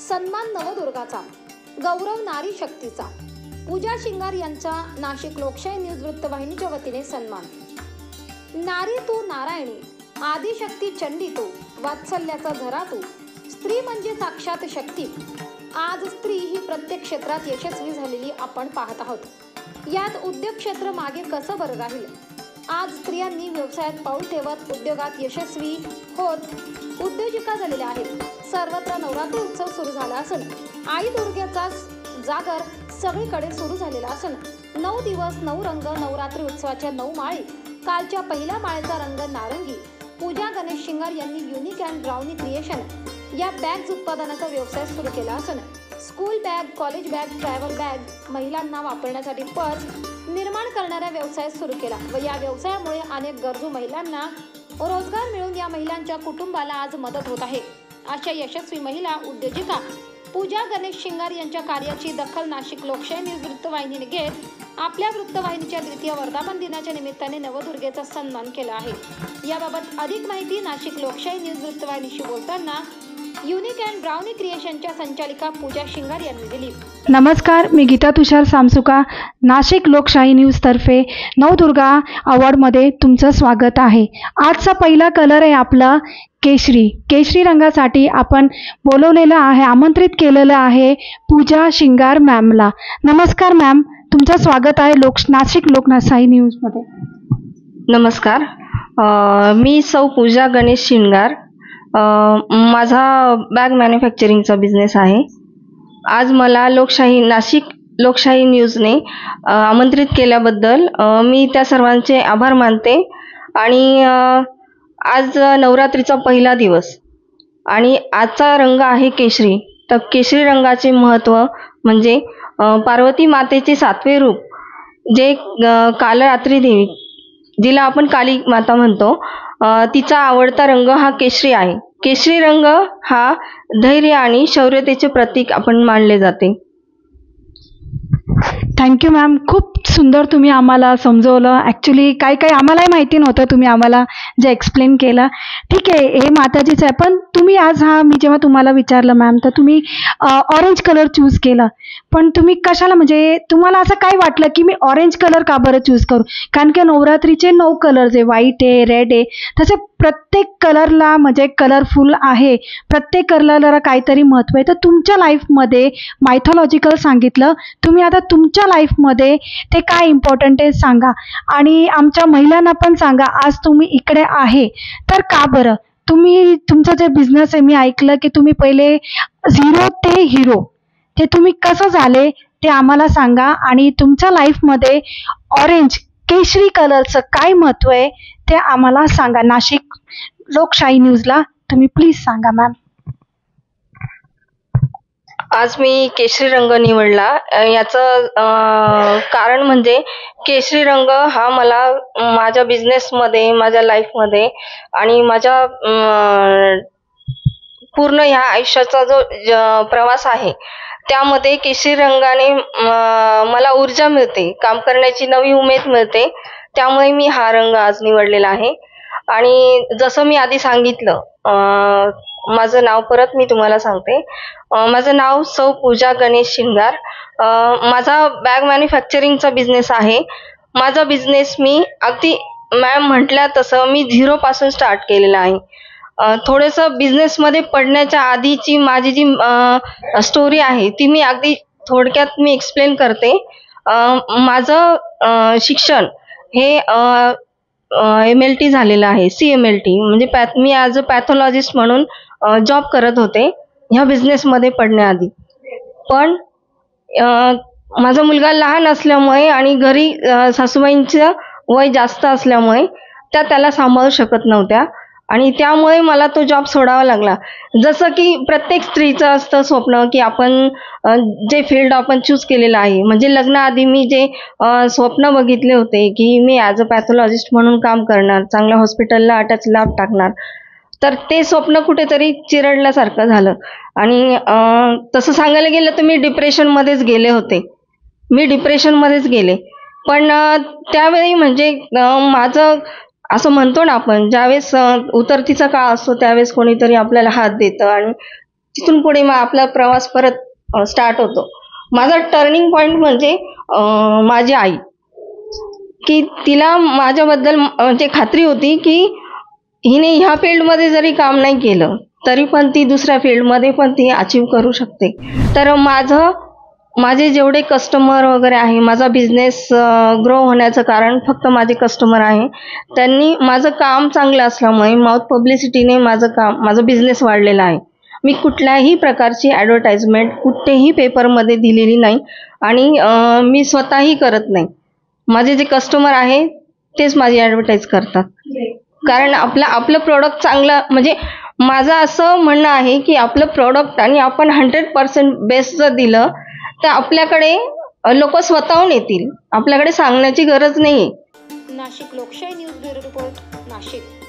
सन्मान नवदुर्गाचा, गौरव नारी शक्तीचा, पूजा शिंगार यांचा नाशिक लोकशाही न्यूज वृत्तवाहिनीच्या वतीने सन्मान। नारी तू नारायणी, आदिशक्ती चंडी तू, वात्सल्याचा झरा तू, स्त्री म्हणजे साक्षात शक्ती। आज स्त्री ही प्रत्येक क्षेत्रात यशस्वी झालेली आपण पाहत आहोत। यात उद्योग क्षेत्र मागे कसं बरं राहील? आज स्त्रियांनी व्यवसायात पाऊल ठेवत उद्योगात यशस्वी होत उद्योजिका झालेल्या आहेत। सर्वत्र नवरात्री उत्सव सुरू झाला असून आई दुर्गेचा जागर सगळीकडे सुरू झालेला असून 9 दिवस 9 रंग नवरात्री उत्सवाच्या 9 माळी। कालच्या पहिल्या माळेचा रंग नारंगी। पूजा गणेश शिंगार यांनी युनिक अँड ब्राउनी क्रिएशन या बॅग्स उत्पादनाचा व्यवसाय सुरू केला असून school bag, college bag, travel bag, महिलांना वापरण्यासाठी पर्स निर्माण करणारा व्यवसाय सुरू केला व या व्यवसायामुळे अनेक गरजू महिलांना रोजगार मिळून या महिलांच्या कुटुंबाला आज मदत होत आहे। अशा यशस्वी महिला उद्योजिका पूजा गणेश शिंगार यांच्या कार्याची दखल नाशिक लोकशाही न्यूज वृत्तवाहिनीने घेत आपल्या वृत्तवाहिनीच्या द्वितीय वर्धापन दिनाच्या निमित्ताने नवदुर्गेचा सन्मान केला आहे। याबाबत अधिक माहिती नाशिक लोकशाही न्यूज वृत्तवाहिनीशी बोलताना युनिक अँड ब्राउनी क्रिएशनच्या संचालिका पूजा शिंगार यांनी दिली। नमस्कार, मी गीता तुषार सामसुका, नाशिक लोकशाही न्यूज तर्फे नवदुर्गा अवॉर्डमध्ये तुमचं स्वागत आहे। आजचा पहिला कलर आहे आपला केशरी। केशरी रंगासाठी आपण बोलवलेलं आहे, आमंत्रित केलेलं आहे पूजा शिंगार मॅमला। नमस्कार मॅम, तुमचं स्वागत आहे नाशिक लोकशाही न्यूजमध्ये। नमस्कार, मी सौ पूजा गणेश शिंगार। माझा बॅग मॅन्युफॅक्चरिंगचा बिझनेस आहे। आज मला नाशिक लोकशाही न्यूजने आमंत्रित केल्याबद्दल मी त्या सर्वांचे आभार मानते। आणि आज नवरात्रीचा पहिला दिवस आणि आजचा रंग आहे केशरी। तर केशरी रंगाचे महत्त्व म्हणजे पार्वती मातेचे 7वे रूप जे कालरात्री देवी, जिला आपण काली माता म्हणतो, तिचा आवडता रंग हा केशरी आहे। केशरी रंग हा धैर्य आणि शौर्यतेचे प्रतीक आपण मानले जाते। थँक्यू मॅम, खूप सुंदर तुम्ही आम्हाला समजवलं। ॲक्च्युली काही आम्हालाही माहिती नव्हतं, तुम्ही आम्हाला जे एक्सप्लेन केलं। ठीक आहे, हे माताजीच आहे, पण तुम्ही आज मी जेव्हा तुम्हाला विचारलं मॅम, तर तुम्ही ऑरेंज कलर चूज केला। पण तुम्ही कशाला, म्हणजे तुम्हाला असं काय वाटलं की मी ऑरेंज कलर का बरं चूज करू? कारण की नवरात्रीचे 9 कलर्स आहे, व्हाईट आहे, रेड आहे, तसे प्रत्येक कलरला म्हणजे कलरफुल आहे, प्रत्येक कलरला काहीतरी महत्त्व आहे। तर तुमच्या लाईफमध्ये मायथॉलॉजिकल सांगितलं, तुम्ही आता तुमच्या लाईफमध्ये ते काय इम्पॉर्टंट आहे सांगा आणि आमच्या महिलांना पण सांगा। आज तुम्ही इकडे आहे तर का बरं? तुम्ही तुमचं जे बिझनेस आहे, मी ऐकलं की तुम्ही पहिले 0 ते हिरो, ते तुम्ही कसं झाले ते आम्हाला सांगा आणि तुमच्या लाईफमध्ये ऑरेंज केशरी कलरचं काय महत्त्व आहे ते आम्हाला सांगा। नाशिक लोकशाही न्यूजला तुम्ही प्लीज सांगा मॅम। आज मी केशरी रंग निवडला, याचं कारण म्हणजे केशरी रंग हा मला माझ्या बिझनेसमध्ये, माझ्या लाईफमध्ये आणि माझ्या पूर्ण ह्या आयुष्याचा जो प्रवास आहे त्यामध्ये केशरी रंगाने मला ऊर्जा मिळते, काम करण्याची नवी उमेद मिळते। त्यामुळे मी हा रंग आज निवडलेला आहे। आणि जसं मी आधी सांगितलं, माझं नाव परत मी तुम्हाला सांगते। माझं नाव सौ पूजा गणेश शिंगार। माझा बॅग मॅन्युफॅक्चरिंगचा बिझनेस आहे। माझा बिझनेस मी अगदी मॅम म्हटल्या तसं मी 0 पासून स्टार्ट केलेला आहे। थोडंसं बिझनेसमध्ये पडण्याच्या आधीची माझी जी स्टोरी आहे ती मी अगदी थोडक्यात मी एक्सप्लेन करते। माझं शिक्षण हे MLT झालेलं आहे, CMLT म्हणजे मी ॲज अ पॅथॉलॉजिस्ट म्हणून जॉब करत होते ह्या बिझनेसमध्ये पडण्याआधी। पण माझा मुलगा लहान असल्यामुळे आणि घरी सासूबाईंचं वय जास्त असल्यामुळे त्या त्याला सांभाळू शकत नव्हत्या आणि त्यामुळे मला तो जॉब सोडावा लागला। जसं की प्रत्येक स्त्रीचं असतं स्वप्न की आपण जे फील्ड आपण चूज केलेलं आहे, म्हणजे लग्नाआधी मी जे स्वप्न बघितले होते की मी ॲज अ पॅथॉलॉजिस्ट म्हणून काम करणार, चांगल्या हॉस्पिटलला अटॅच लॅब टाकणार, तर ते स्वप्न कुठेतरी चिरडल्यासारखं झालं। आणि तसं सांगायला गेलं तर मी डिप्रेशनमध्येच गेले। पण त्यावेळी म्हणजे माझं असं म्हणतो ना आपण, ज्यावेळेस उतरतीचा काळ असतो त्यावेळेस कोणीतरी आपल्याला हात देतं आणि तिथून पुढे मग आपला प्रवास परत स्टार्ट होतो. माझा टर्निंग पॉईंट म्हणजे माझी आई, की तिला माझ्याबद्दल म्हणजे खात्री होती की हिने ह्या फील्डमध्ये जरी काम नाही केलं तरी पण ती दुसऱ्या फील्डमध्ये पण ती अचीव करू शकते. तर माझे जेवढे कस्टमर वगैरे आहे, माझा बिझनेस ग्रो होण्याचं कारण फक्त माझे कस्टमर आहे. त्यांनी माझं काम चांगलं असल्यामुळे माउथ पब्लिसिटीने माझा बिझनेस वाढलेला आहे. मी कुठल्याही प्रकारची ॲडव्हर्टाइजमेंट कुठेही पेपरमध्ये दिलेली नाही आणि मी स्वतःही करत नाही. माझे जे कस्टमर आहे तेच माझी ॲडव्हर्टाइज करतात. कारण आपलं प्रोडक्ट चांगलं, म्हणजे माझं असं म्हणणं आहे की आपलं प्रोडक्ट आणि आपण 100% बेस्ट जर दिलं तर आपल्याकडे लोक स्वतःहून येतील. आपल्याकडे सांगण्याची गरज नाही. नाशिक लोकशाही न्यूज ब्युरो रिपोर्ट, नाशिक.